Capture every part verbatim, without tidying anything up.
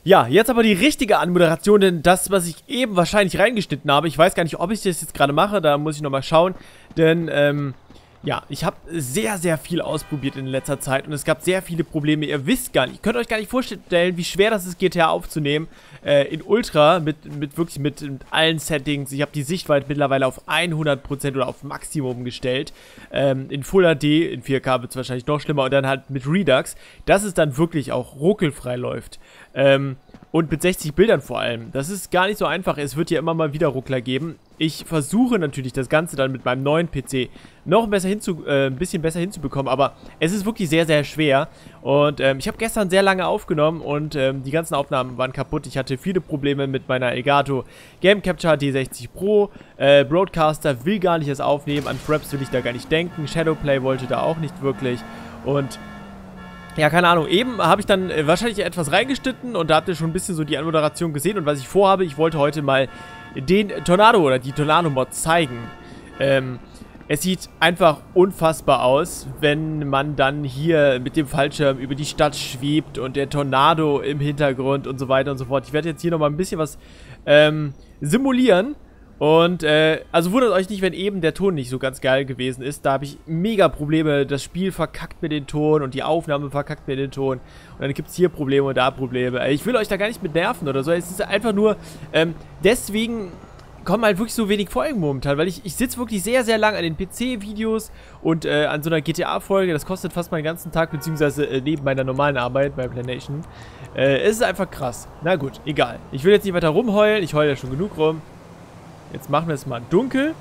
Ja, jetzt aber die richtige Anmoderation, denn das, was ich eben wahrscheinlich reingeschnitten habe, ich weiß gar nicht, ob ich das jetzt gerade mache, da muss ich nochmal schauen, denn, ähm, ja, ich habe sehr, sehr viel ausprobiert in letzter Zeit und es gab sehr viele Probleme. Ihr wisst gar nicht, ihr könnt euch gar nicht vorstellen, wie schwer das ist, G T A aufzunehmen, äh, in Ultra, mit, mit wirklich mit, mit allen Settings. Ich habe die Sichtweite mittlerweile auf hundert Prozent oder auf Maximum gestellt. Ähm, in Full H D, in vier K wird es wahrscheinlich noch schlimmer und dann halt mit Redux, dass es dann wirklich auch ruckelfrei läuft. Ähm, und mit sechzig Bildern vor allem. Das ist gar nicht so einfach. Es wird ja immer mal wieder Ruckler geben. Ich versuche natürlich das Ganze dann mit meinem neuen P C noch besser hinzu, äh, ein bisschen besser hinzubekommen, aber es ist wirklich sehr, sehr schwer. Und ähm, ich habe gestern sehr lange aufgenommen und ähm, die ganzen Aufnahmen waren kaputt. Ich hatte viele Probleme mit meiner Elgato Game Capture D sechzig Pro. Äh, Broadcaster will gar nicht das aufnehmen. An Fraps will ich da gar nicht denken. Shadowplay wollte da auch nicht wirklich. Und ja, keine Ahnung, eben habe ich dann äh, wahrscheinlich etwas reingeschnitten und da habt ihr schon ein bisschen so die Anmoderation gesehen. Und was ich vorhabe, ich wollte heute mal den Tornado oder die Tornado-Mod zeigen. Ähm, es sieht einfach unfassbar aus, wenn man dann hier mit dem Fallschirm über die Stadt schwebt und der Tornado im Hintergrund und so weiter und so fort. Ich werde jetzt hier nochmal ein bisschen was ähm, simulieren. Und, äh, also wundert euch nicht, wenn eben der Ton nicht so ganz geil gewesen ist. Da habe ich mega Probleme. Das Spiel verkackt mir den Ton und die Aufnahme verkackt mir den Ton. Und dann gibt es hier Probleme und da Probleme. Ich will euch da gar nicht mit nerven oder so. Es ist einfach nur, ähm, deswegen kommen halt wirklich so wenig Folgen momentan. Weil ich, ich sitze wirklich sehr, sehr lang an den P C-Videos und äh, an so einer G T A-Folge. Das kostet fast meinen ganzen Tag, beziehungsweise äh, neben meiner normalen Arbeit bei Planation. Äh, es ist einfach krass. Na gut, egal. Ich will jetzt nicht weiter rumheulen. Ich heule ja schon genug rum. Jetzt machen wir es mal dunkel.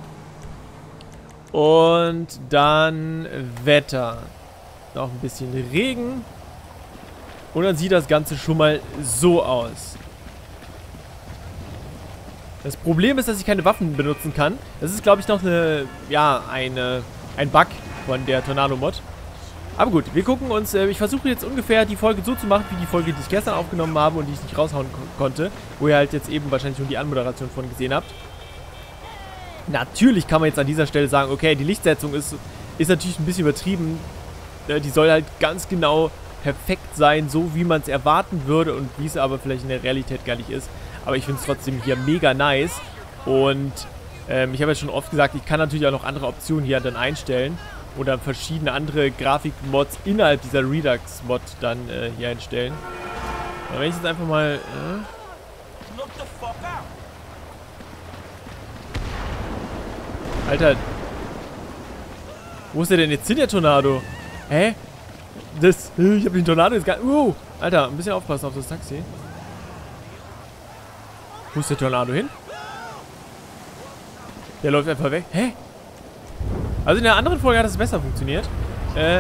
Und dann Wetter. Noch ein bisschen Regen. Und dann sieht das Ganze schon mal so aus. Das Problem ist, dass ich keine Waffen benutzen kann. Das ist, glaube ich, noch eine, ja, eine, ein Bug von der Tornado-Mod. Aber gut, wir gucken uns, äh, ich versuche jetzt ungefähr die Folge so zu machen, wie die Folge, die ich gestern aufgenommen habe und die ich nicht raushauen ko konnte. Wo ihr halt jetzt eben wahrscheinlich schon die Anmoderation von gesehen habt. Natürlich kann man jetzt an dieser Stelle sagen, okay, die Lichtsetzung ist, ist natürlich ein bisschen übertrieben. Äh, die soll halt ganz genau perfekt sein, so wie man es erwarten würde und wie es aber vielleicht in der Realität gar nicht ist. Aber ich finde es trotzdem hier mega nice. Und ähm, ich habe ja schon oft gesagt, ich kann natürlich auch noch andere Optionen hier dann einstellen. Oder verschiedene andere Grafikmods innerhalb dieser Redux-Mod dann äh, hier einstellen. Aber wenn ich jetzt einfach mal... Äh Alter. Wo ist der denn jetzt hin, der Tornado? Hä? Das... Ich habe den Tornado jetzt gar... Uh, Alter, ein bisschen aufpassen auf das Taxi. Wo ist der Tornado hin? Der läuft einfach weg. Hä? Also in der anderen Folge hat das besser funktioniert. Äh...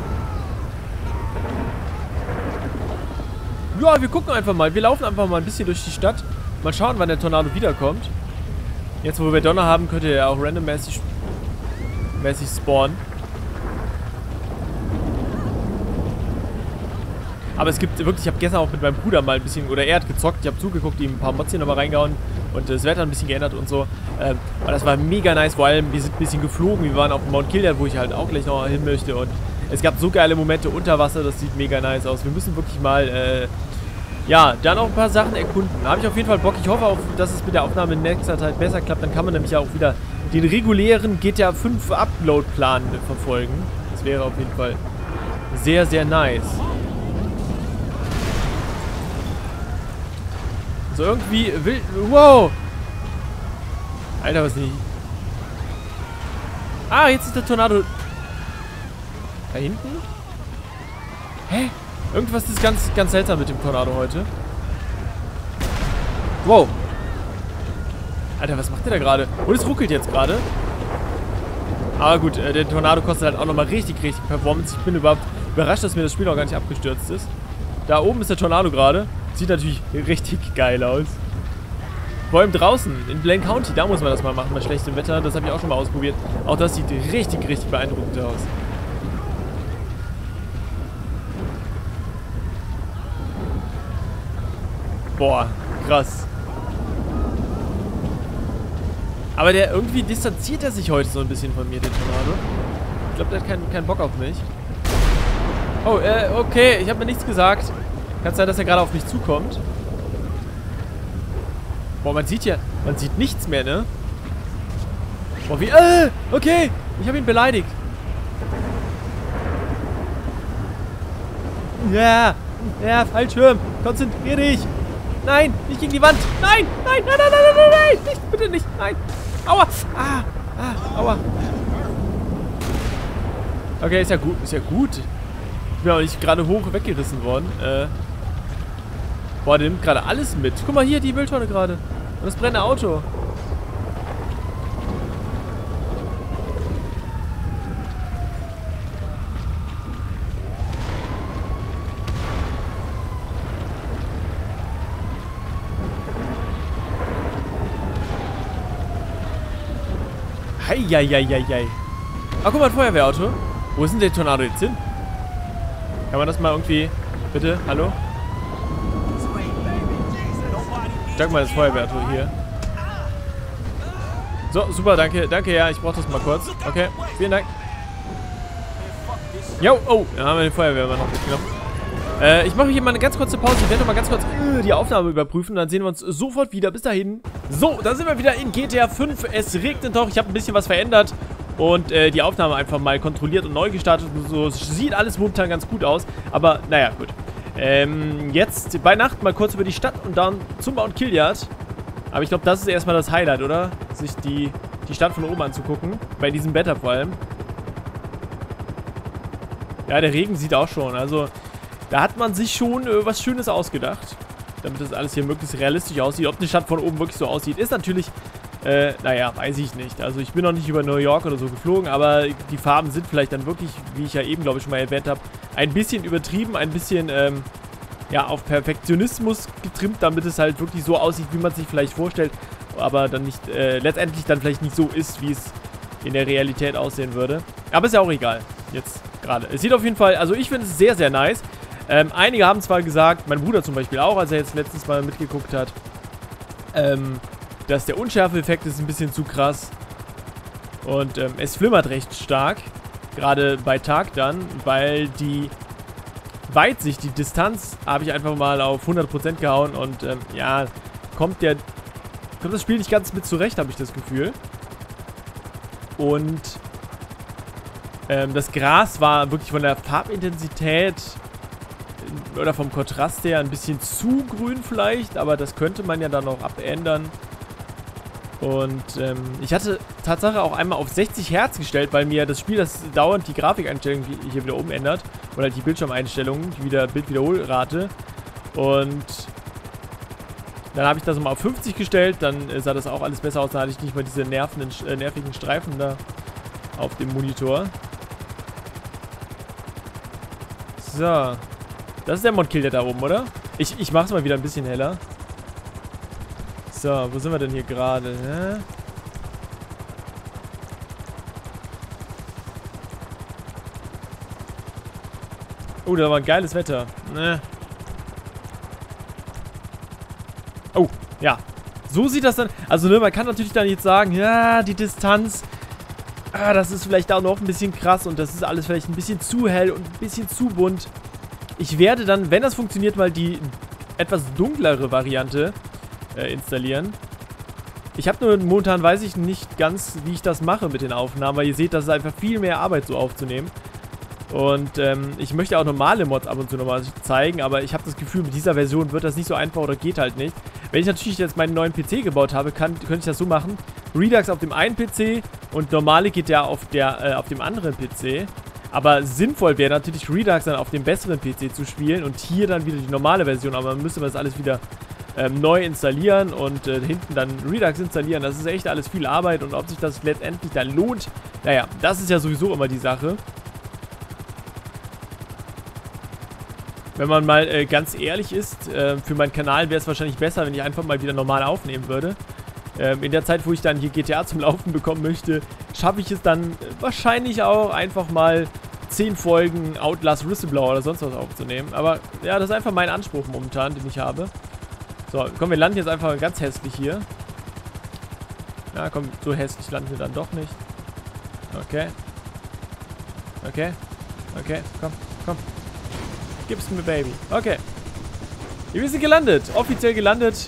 Ja, wir gucken einfach mal. Wir laufen einfach mal ein bisschen durch die Stadt. Mal schauen, wann der Tornado wiederkommt. Jetzt, wo wir Donner haben, könnte er auch randommäßig mäßig spawnen. Aber es gibt wirklich, ich habe gestern auch mit meinem Bruder mal ein bisschen, oder er hat gezockt, ich habe zugeguckt, ihm ein paar Mods hier nochmal reingehauen und das Wetter ein bisschen geändert und so. Ähm, aber das war mega nice, vor allem wir sind ein bisschen geflogen, wir waren auf dem Mount Kildare, wo ich halt auch gleich noch hin möchte und es gab so geile Momente unter Wasser, das sieht mega nice aus. Wir müssen wirklich mal, äh, ja, dann auch ein paar Sachen erkunden. Da habe ich auf jeden Fall Bock. Ich hoffe auch, dass es mit der Aufnahme in nächster Zeit besser klappt. Dann kann man nämlich auch wieder den regulären G T A fünf Upload-Plan verfolgen. Das wäre auf jeden Fall sehr, sehr nice. So irgendwie will... Wow! Alter, was nicht... Ah, jetzt ist der Tornado... Da hinten? Hä? Irgendwas ist ganz, ganz seltsam mit dem Tornado heute. Wow. Alter, was macht der da gerade? Und es ruckelt jetzt gerade. Aber gut, äh, der Tornado kostet halt auch nochmal richtig, richtig Performance. Ich bin überhaupt überrascht, dass mir das Spiel noch gar nicht abgestürzt ist. Da oben ist der Tornado gerade. Sieht natürlich richtig geil aus. Vor allem draußen, in Blaine County, da muss man das mal machen, bei schlechtem Wetter. Das habe ich auch schon mal ausprobiert. Auch das sieht richtig, richtig beeindruckend aus. Boah, krass. Aber der irgendwie distanziert er sich heute so ein bisschen von mir, der Tornado. Ich glaube, der hat keinen, keinen Bock auf mich. Oh, äh, okay, ich habe mir nichts gesagt. Kann es sein, dass er gerade auf mich zukommt? Boah, man sieht ja, man sieht nichts mehr, ne? Boah, wie, äh, okay, ich habe ihn beleidigt. Ja, ja, Fallschirm, konzentrier dich. Nein, nicht gegen die Wand. Nein, nein, nein, nein, nein, nein, nein, nein, nicht, bitte nicht, nein. Aua, ah, ah, aua. Okay, ist ja gut, ist ja gut. Ich bin auch nicht gerade hoch weggerissen worden. Äh, boah, der nimmt gerade alles mit. Guck mal hier, die Mülltonne gerade. Und das brennende Auto. Heieieiei. Ah, guck mal, ein Feuerwehrauto. Wo ist denn der Tornado jetzt hin? Kann man das mal irgendwie... Bitte, hallo? Sag mal das Feuerwehrauto hier. So, super, danke. Danke, ja, ich brauche das mal kurz. Okay, vielen Dank. Jo, oh, da haben wir den Feuerwehrmann noch mitgenommen. Äh, ich mache hier mal eine ganz kurze Pause. Ich werde noch mal ganz kurz äh, die Aufnahme überprüfen. Dann sehen wir uns sofort wieder. Bis dahin. So, da sind wir wieder in G T A fünf. Es regnet doch. Ich habe ein bisschen was verändert. Und äh, die Aufnahme einfach mal kontrolliert und neu gestartet. So sieht alles momentan ganz gut aus. Aber, naja, gut. Ähm, jetzt bei Nacht mal kurz über die Stadt und dann zum Mount Chiliad. Aber ich glaube, das ist erstmal das Highlight, oder? Sich die, die Stadt von oben anzugucken. Bei diesem Wetter vor allem. Ja, der Regen sieht auch schon. Also, da hat man sich schon äh, was Schönes ausgedacht. Damit das alles hier möglichst realistisch aussieht. Ob die Stadt von oben wirklich so aussieht, ist natürlich... Äh, naja, weiß ich nicht. Also ich bin noch nicht über New York oder so geflogen, aber die Farben sind vielleicht dann wirklich, wie ich ja eben, glaube ich, schon mal erwähnt habe, ein bisschen übertrieben, ein bisschen, ähm, ja, auf Perfektionismus getrimmt, damit es halt wirklich so aussieht, wie man sich vielleicht vorstellt, aber dann nicht, äh, letztendlich dann vielleicht nicht so ist, wie es in der Realität aussehen würde. Aber ist ja auch egal, jetzt gerade. Es sieht auf jeden Fall, also ich finde es sehr, sehr nice. Ähm, einige haben zwar gesagt, mein Bruder zum Beispiel auch, als er jetzt letztens mal mitgeguckt hat, ähm, dass der Unschärfe-Effekt ist ein bisschen zu krass. Und ähm, es flimmert recht stark. Gerade bei Tag dann, weil die Weitsicht, die Distanz, habe ich einfach mal auf hundert Prozent gehauen. Und ähm, ja, kommt der kommt das Spiel nicht ganz mit zurecht, habe ich das Gefühl. Und ähm, das Gras war wirklich von der Farbintensität oder vom Kontrast her ein bisschen zu grün vielleicht. Aber das könnte man ja dann auch abändern. Und ähm, ich hatte Tatsache auch einmal auf sechzig Hertz gestellt, weil mir das Spiel das dauernd die Grafikeinstellung hier wieder oben ändert. Oder halt die Bildschirmeinstellungen, die wieder Bildwiederholrate. Und dann habe ich das mal auf fünfzig gestellt, dann äh, sah das auch alles besser aus. Dann hatte ich nicht mal diese nervenden, äh, nervigen Streifen da auf dem Monitor. So. Das ist der Mount Chiliad da oben, oder? Ich, ich mache es mal wieder ein bisschen heller. So, wo sind wir denn hier gerade? Ne? Oh, da war ein geiles Wetter. Ne? Oh, ja. So sieht das dann... Also, ne, man kann natürlich dann jetzt sagen, ja, die Distanz... Ah, das ist vielleicht auch noch ein bisschen krass und das ist alles vielleicht ein bisschen zu hell und ein bisschen zu bunt. Ich werde dann, wenn das funktioniert, mal die etwas dunklere Variante Äh, installieren. Ich habe nur momentan, weiß ich nicht ganz, wie ich das mache mit den Aufnahmen, weil ihr seht, das ist einfach viel mehr Arbeit so aufzunehmen. Und ähm, ich möchte auch normale Mods ab und zu nochmal zeigen, aber ich habe das Gefühl, mit dieser Version wird das nicht so einfach oder geht halt nicht. Wenn ich natürlich jetzt meinen neuen P C gebaut habe, kann, könnte ich das so machen. Redux auf dem einen P C und normale geht ja auf, der, äh, auf dem anderen P C. Aber sinnvoll wäre natürlich Redux dann auf dem besseren P C zu spielen und hier dann wieder die normale Version, aber man müsste das alles wieder Ähm, neu installieren und äh, hinten dann Redux installieren. Das ist echt alles viel Arbeit und ob sich das letztendlich dann lohnt, naja, das ist ja sowieso immer die Sache. Wenn man mal äh, ganz ehrlich ist, äh, für meinen Kanal wäre es wahrscheinlich besser, wenn ich einfach mal wieder normal aufnehmen würde. Ähm, in der Zeit, wo ich dann hier G T A zum Laufen bekommen möchte, schaffe ich es dann wahrscheinlich auch einfach mal zehn Folgen Outlast Whistleblower oder sonst was aufzunehmen. Aber ja, das ist einfach mein Anspruch momentan, den ich habe. So, komm, wir landen jetzt einfach ganz hässlich hier. Ja, komm, so hässlich landen wir dann doch nicht. Okay. Okay. Okay, komm, komm. Gib's mir, Baby. Okay. Wir sind gelandet. Offiziell gelandet.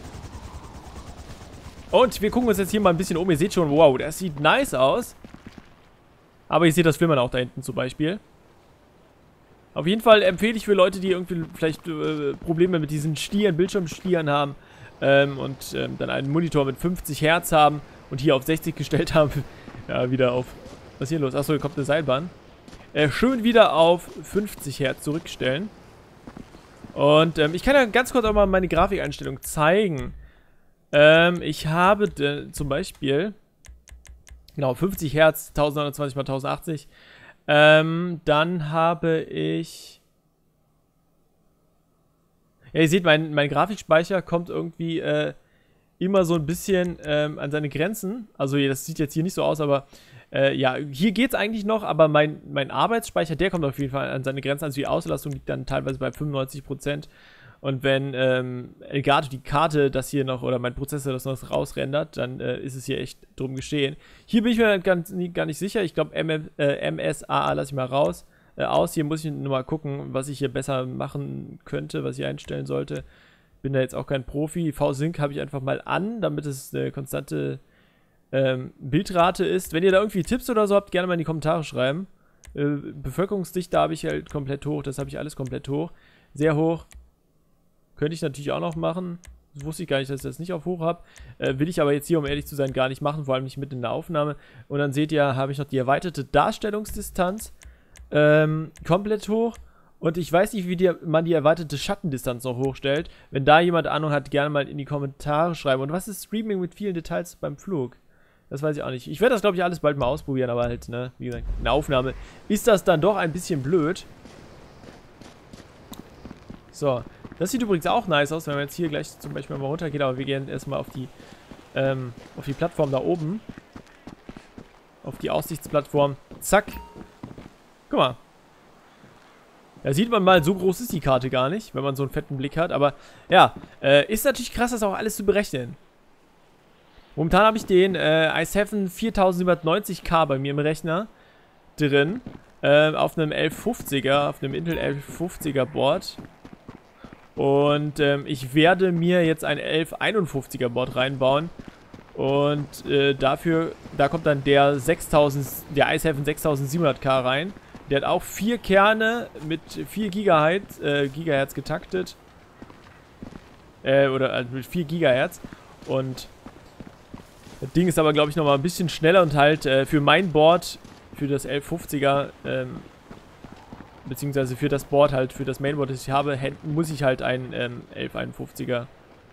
Und wir gucken uns jetzt hier mal ein bisschen um. Ihr seht schon, wow, das sieht nice aus. Aber ihr seht das Flimmern auch da hinten zum Beispiel. Auf jeden Fall empfehle ich für Leute, die irgendwie vielleicht äh, Probleme mit diesen Stieren, Bildschirmstieren haben ähm, und ähm, dann einen Monitor mit fünfzig Hertz haben und hier auf sechzig gestellt haben. Ja, wieder auf... Was ist hier los? Achso, hier kommt eine Seilbahn. Äh, schön wieder auf fünfzig Hertz zurückstellen. Und ähm, ich kann ja ganz kurz auch mal meine Grafikeinstellung zeigen. Ähm, ich habe äh, zum Beispiel... Genau, fünfzig Hertz, neunzehnhundertzwanzig mal tausendachtzig. Ähm, dann habe ich... Ja, ihr seht, mein, mein Grafikspeicher kommt irgendwie äh, immer so ein bisschen ähm, an seine Grenzen. Also das sieht jetzt hier nicht so aus, aber äh, ja, hier geht es eigentlich noch, aber mein, mein Arbeitsspeicher, der kommt auf jeden Fall an seine Grenzen. Also die Auslastung liegt dann teilweise bei fünfundneunzig Prozent. Und wenn ähm, Elgato die Karte das hier noch, oder mein Prozessor das noch rausrendert, dann äh, ist es hier echt drum geschehen. Hier bin ich mir ganz, nie, gar nicht sicher. Ich glaube, äh, M S A A lasse ich mal raus. Äh, aus. Hier muss ich nur mal gucken, was ich hier besser machen könnte, was ich einstellen sollte. Bin da jetzt auch kein Profi. V-Sync habe ich einfach mal an, damit es eine konstante ähm, Bildrate ist. Wenn ihr da irgendwie Tipps oder so habt, gerne mal in die Kommentare schreiben. Äh, Bevölkerungsdichte habe ich halt komplett hoch. Das habe ich alles komplett hoch. Sehr hoch. Könnte ich natürlich auch noch machen. Das wusste ich gar nicht, dass ich das nicht auf hoch habe. Äh, will ich aber jetzt hier, um ehrlich zu sein, gar nicht machen. Vor allem nicht mit in der Aufnahme. Und dann seht ihr, habe ich noch die erweiterte Darstellungsdistanz. Ähm, komplett hoch. Und ich weiß nicht, wie die, man die erweiterte Schattendistanz noch hochstellt. Wenn da jemand Ahnung hat, gerne mal in die Kommentare schreiben. Und was ist Streaming mit vielen Details beim Flug? Das weiß ich auch nicht. Ich werde das, glaube ich, alles bald mal ausprobieren. Aber halt, ne, wie gesagt, in der Aufnahme ist das dann doch ein bisschen blöd. So. Das sieht übrigens auch nice aus, wenn man jetzt hier gleich zum Beispiel mal runter geht, aber wir gehen erstmal auf die, ähm, auf die Plattform da oben. Auf die Aussichtsplattform. Zack. Guck mal. Da sieht man mal, so groß ist die Karte gar nicht, wenn man so einen fetten Blick hat. Aber ja, äh, ist natürlich krass, das auch alles zu berechnen. Momentan habe ich den äh, i sieben vierzehnsiebenhundertneunzig K bei mir im Rechner drin. Äh, auf einem elf fünfziger, auf einem Intel elf fünfziger Board. Und ähm, ich werde mir jetzt ein elf einundfünfziger Board reinbauen. Und äh, dafür, da kommt dann der sechstausend, der i sieben sechstausendsiebenhundert K rein. Der hat auch vier Kerne mit vier Gigahertz, äh, Gigahertz getaktet. Äh, oder also mit vier Gigahertz. Und das Ding ist aber, glaube ich, nochmal ein bisschen schneller und halt äh, für mein Board, für das elf fünfziger, ähm, beziehungsweise für das Board halt, für das Mainboard, das ich habe, muss ich halt einen ähm, elf einundfünfziger.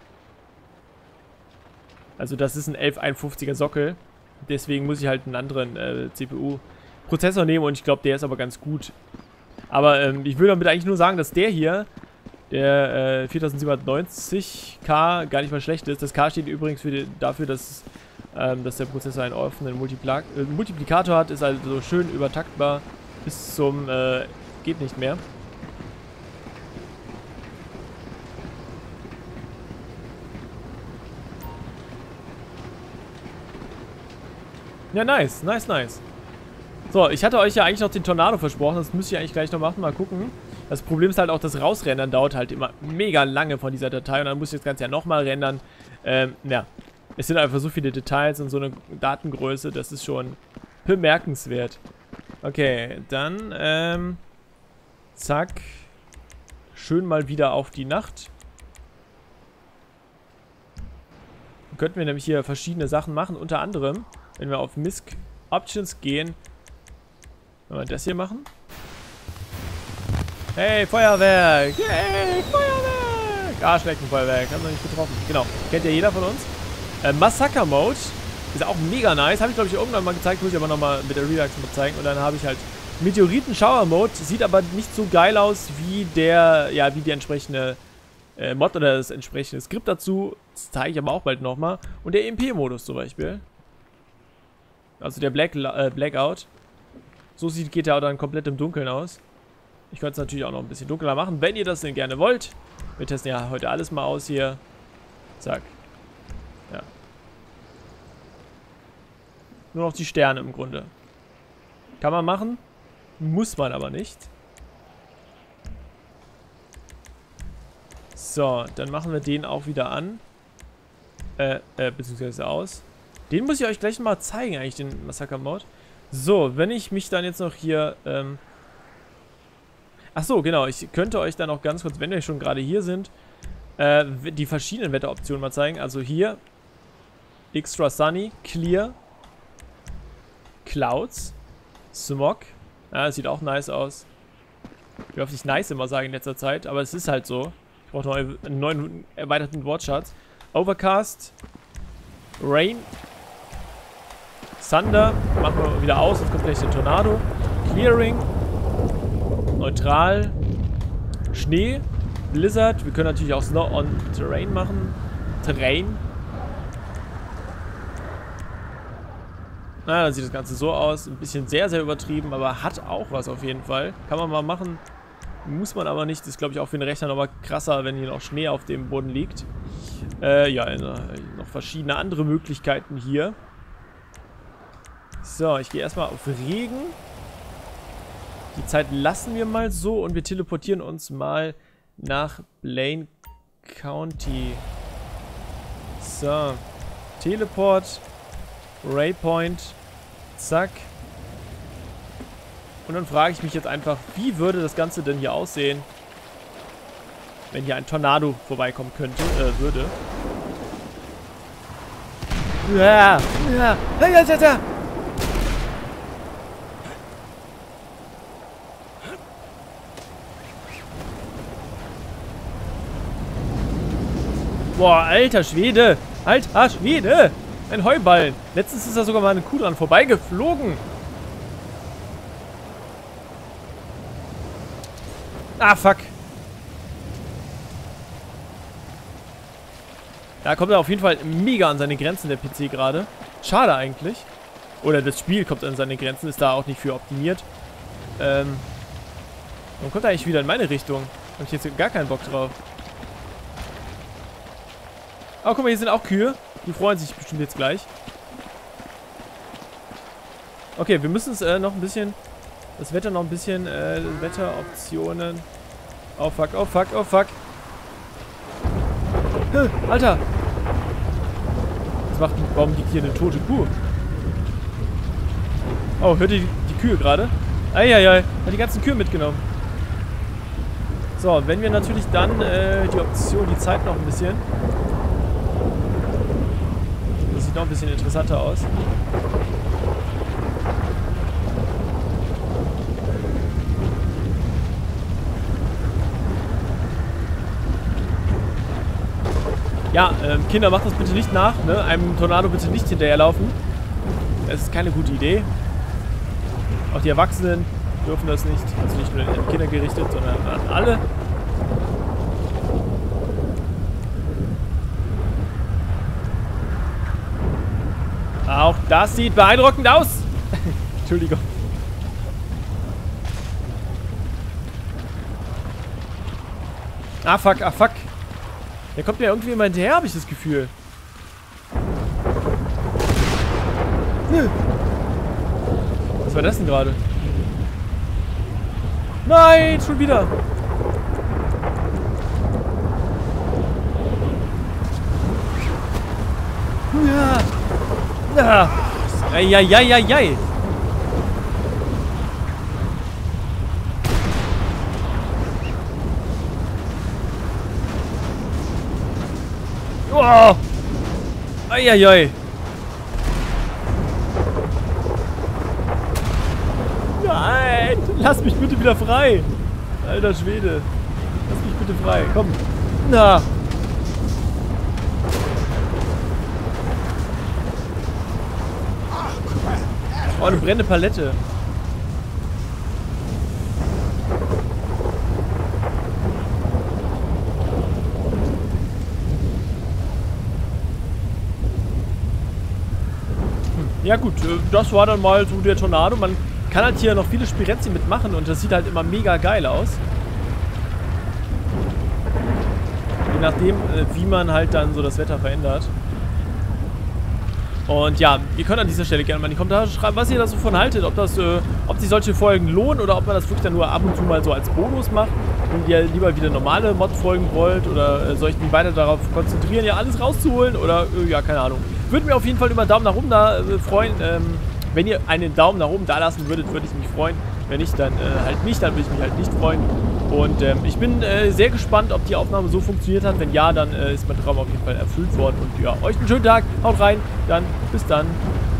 Also das ist ein elf einundfünfziger Sockel. Deswegen muss ich halt einen anderen äh, C P U-Prozessor nehmen und ich glaube, der ist aber ganz gut. Aber ähm, ich will damit eigentlich nur sagen, dass der hier, der äh, vierzehntausendsiebenhundertneunzig K, gar nicht mal schlecht ist. Das K steht übrigens für die, dafür, dass, ähm, dass der Prozessor einen offenen Multipla äh, Multiplikator hat. Ist also schön übertaktbar bis zum äh, geht nicht mehr. Ja, nice, nice, nice. So, ich hatte euch ja eigentlich noch den Tornado versprochen. Das müsste ich eigentlich gleich noch machen. Mal gucken. Das Problem ist halt auch, das Rausrendern dauert halt immer mega lange von dieser Datei. Und dann muss ich das Ganze ja nochmal rendern. Ähm, ja. Es sind einfach so viele Details und so eine Datengröße. Das ist schon bemerkenswert. Okay, dann, ähm... zack. Schön mal wieder auf die Nacht. Dann könnten wir nämlich hier verschiedene Sachen machen. Unter anderem, wenn wir auf Misc Options gehen, wenn wir das hier machen. Hey, Feuerwerk! Hey, Feuerwerk! Arschleckenfeuerwerk. Haben wir nicht getroffen. Genau. Kennt ja jeder von uns. Äh, Massaker Mode ist auch mega nice. Habe ich, glaube ich, irgendwann mal gezeigt. Muss ich aber nochmal mit der Redux mal zeigen. Und dann habe ich halt Meteoriten-Shower-Mode. Sieht aber nicht so geil aus wie der, ja, wie die entsprechende äh, Mod oder das entsprechende Skript dazu. Das zeige ich aber auch bald nochmal. Und der E M P-Modus zum Beispiel. Also der Black, äh, Blackout. So sieht G T A dann komplett im Dunkeln aus. Ich könnte es natürlich auch noch ein bisschen dunkler machen, wenn ihr das denn gerne wollt. Wir testen ja heute alles mal aus hier. Zack. Ja. Nur noch die Sterne im Grunde. Kann man machen. Muss man aber nicht. So, dann machen wir den auch wieder an. Äh, äh, beziehungsweise aus. Den muss ich euch gleich mal zeigen, eigentlich, den Massaker-Mode. So, wenn ich mich dann jetzt noch hier, ähm... Ach so, genau, ich könnte euch dann auch ganz kurz, wenn wir schon gerade hier sind, äh, die verschiedenen Wetteroptionen mal zeigen. Also hier, Extra Sunny, Clear, Clouds, Smog. Ja, das sieht auch nice aus. Ich will nicht nice immer sagen in letzter Zeit, aber es ist halt so. Ich brauche noch einen neuen erweiterten Wortschatz. Overcast, Rain, Thunder, machen wir wieder aus, jetzt kommt gleich der Tornado. Clearing, Neutral, Schnee, Blizzard. Wir können natürlich auch Snow on Terrain machen. Terrain. Na, dann sieht das Ganze so aus. Ein bisschen sehr, sehr übertrieben, aber hat auch was auf jeden Fall. Kann man mal machen. Muss man aber nicht. Das ist, glaube ich, auch für den Rechner nochmal krasser, wenn hier noch Schnee auf dem Boden liegt. Äh, ja, noch verschiedene andere Möglichkeiten hier. So, ich gehe erstmal auf Regen. Die Zeit lassen wir mal so und wir teleportieren uns mal nach Blaine County. So, Teleport, Waypoint, zack. Und dann frage ich mich jetzt einfach, wie würde das Ganze denn hier aussehen, wenn hier ein Tornado vorbeikommen könnte, äh, würde. Ja, ja, ja, ja, ja. Boah, alter Schwede! Alter Schwede! Ein Heuballen! Letztens ist da sogar mal eine Kuh dran vorbeigeflogen! Ah, fuck! Da kommt er auf jeden Fall mega an seine Grenzen, der P C gerade. Schade eigentlich. Oder das Spiel kommt an seine Grenzen, ist da auch nicht für optimiert. Ähm. Warum kommt er eigentlich wieder in meine Richtung? Hab ich jetzt gar keinen Bock drauf. Oh, guck mal, hier sind auch Kühe. Die freuen sich bestimmt jetzt gleich. Okay, wir müssen es äh, noch ein bisschen... Das Wetter noch ein bisschen... Äh, Wetteroptionen... Oh, fuck, oh, fuck, oh, fuck. Hä, Alter! Was macht... Warum liegt hier eine tote Kuh? Oh, hört ihr die, die Kühe gerade? Eieiei, hat die ganzen Kühe mitgenommen. So, wenn wir natürlich dann äh, die Option, die Zeit noch ein bisschen... Das sieht noch ein bisschen interessanter aus. Ja, ähm, Kinder, macht das bitte nicht nach, ne? Einem Tornado bitte nicht hinterherlaufen. Das ist keine gute Idee. Auch die Erwachsenen dürfen das nicht. Also nicht nur an die Kinder gerichtet, sondern an alle. Auch das sieht beeindruckend aus. Entschuldigung. Ah, fuck, ah, fuck. Der kommt mir irgendwie immer hinterher, habe ich das Gefühl. Was war das denn gerade? Nein, schon wieder. Ja. Ja. Eieieiei. Oh. Eieiei. Nein, lass mich bitte wieder frei. Alter Schwede. Lass mich bitte frei. Komm. Na. Oh, eine brennende Palette. Ja gut, das war dann mal so der Tornado. Man kann halt hier noch viele Spirenzien mitmachen und das sieht halt immer mega geil aus. Je nachdem, wie man halt dann so das Wetter verändert. Und ja, ihr könnt an dieser Stelle gerne mal in die Kommentare schreiben, was ihr da so von haltet. Ob das, äh, ob sich solche Folgen lohnen oder ob man das wirklich dann nur ab und zu mal so als Bonus macht. Wenn ihr lieber wieder normale Mod-Folgen wollt oder äh, soll ich mich weiter darauf konzentrieren, ja alles rauszuholen oder, äh, ja, keine Ahnung. Würde mir auf jeden Fall über einen Daumen nach oben da äh, freuen. Ähm, wenn ihr einen Daumen nach oben da lassen würdet, würde ich mich freuen. Wenn nicht, dann äh, halt nicht, dann würde ich mich halt nicht freuen. Und ähm, ich bin äh, sehr gespannt, ob die Aufnahme so funktioniert hat. Wenn ja, dann äh, ist mein Traum auf jeden Fall erfüllt worden. Und ja, euch einen schönen Tag, haut rein, dann bis dann.